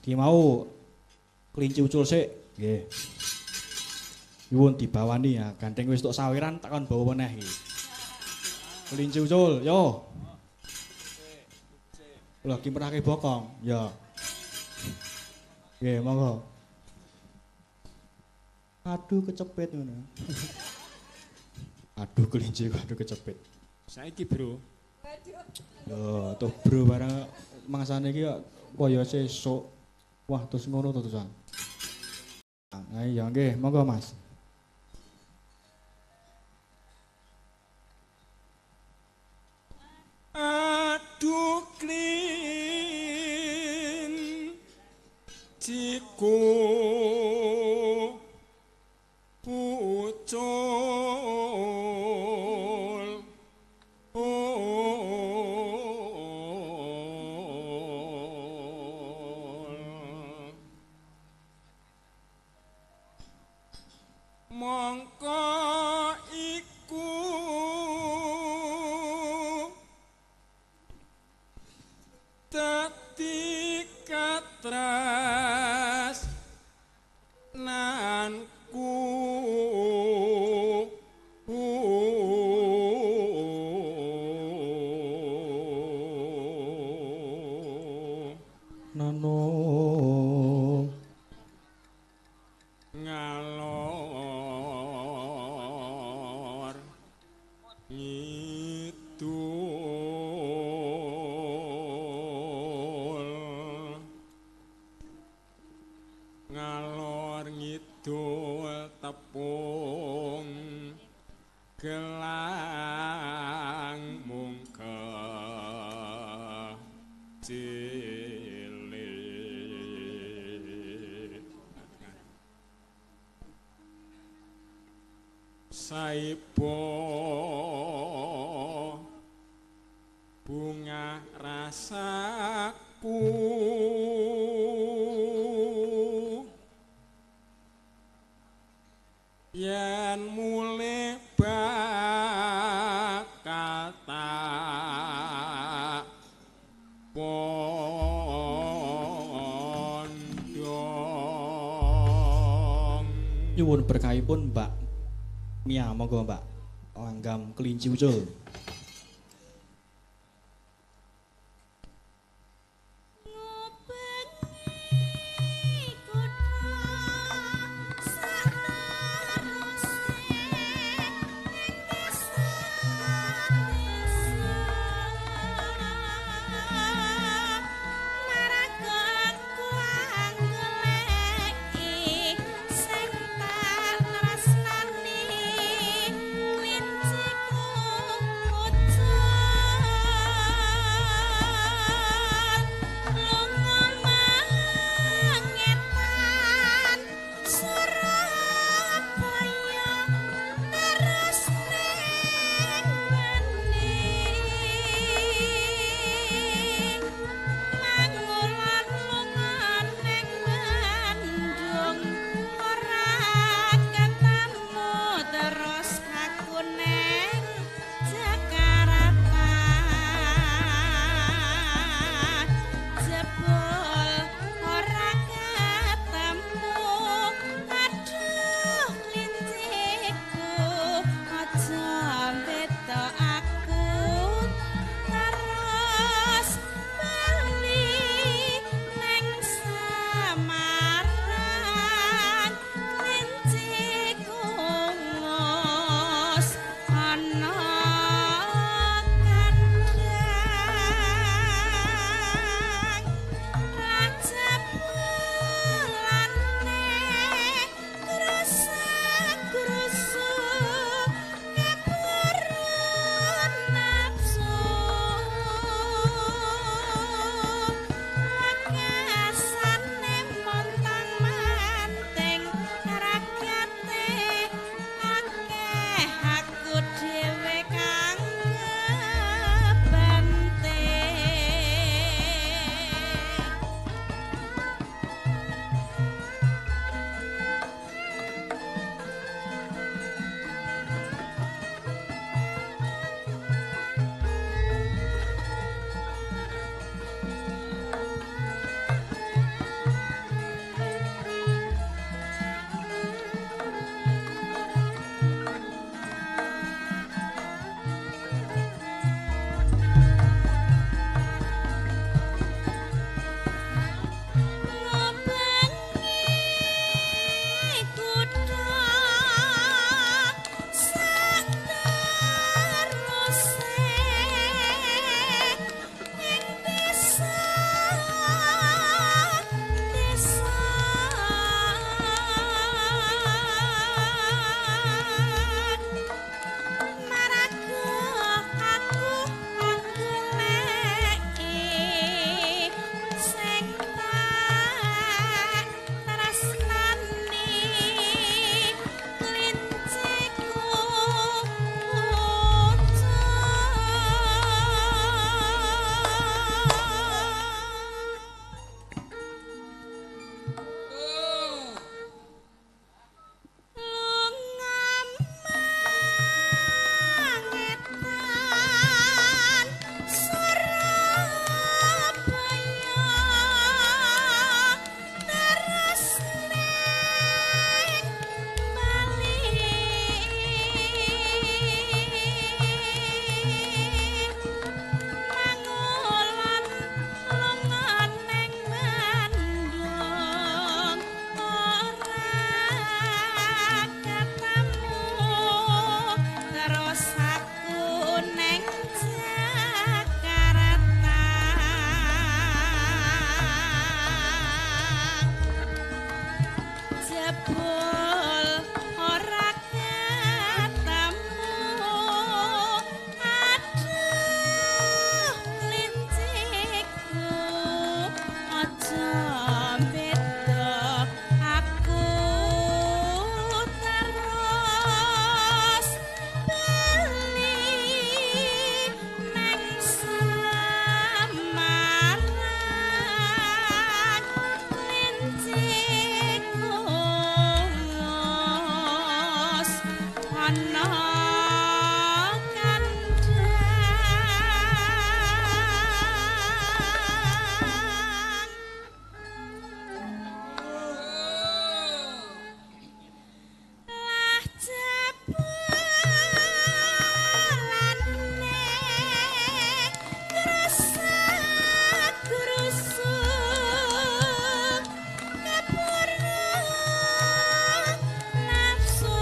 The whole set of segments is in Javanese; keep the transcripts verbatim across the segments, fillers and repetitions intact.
Ki mau kelinci ucul sik, nggih. Nyuwun dibawani ya, gandeng wis tok sawiran takon bawa meneh iki. Kelinci ucul, yo. Lha ki merake bokong, ya. Nggih, monggo. Aduh kecepet ngono. Aduh kelinci, aduh kecepet. Saiki, Bro. Yo, tuh bro barang mangsane iki kaya sesuk. Wah, terus ngono to terusan. Ah, iya nggih, monggo Mas. Aduh klin ciku pucul mongko iku dadi katras nanku Nano ngalor ngidul ngalor ngidul tepung gelang mungkeh cilik saibo bunga rasaku yen mulih bakal tak pondong nyuwun berkahipun Mbak Mia, monggo Mbak. Langgam kelinci ucul. Sing tak tresnani klinciku jebul ora ketemu aduh lincikku aja beda aku terus bali nang Semarang lincikku ana lah jebulane grusuk-grusuk keburu nafsu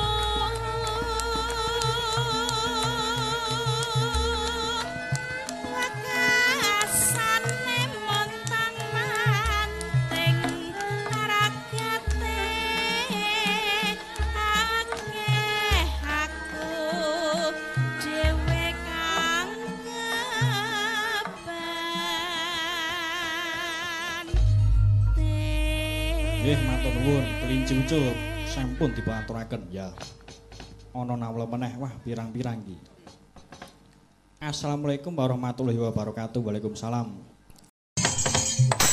wakasane montang-manting ragate akeh aku dhewe kang keban Nggih, matur nuwun, kelinci ucul sampun dipunaturaken ya. Ana nawla meneh, wah pirang-pirang iki. Assalamualaikum warahmatullahi wabarakatuh. Waalaikumsalam.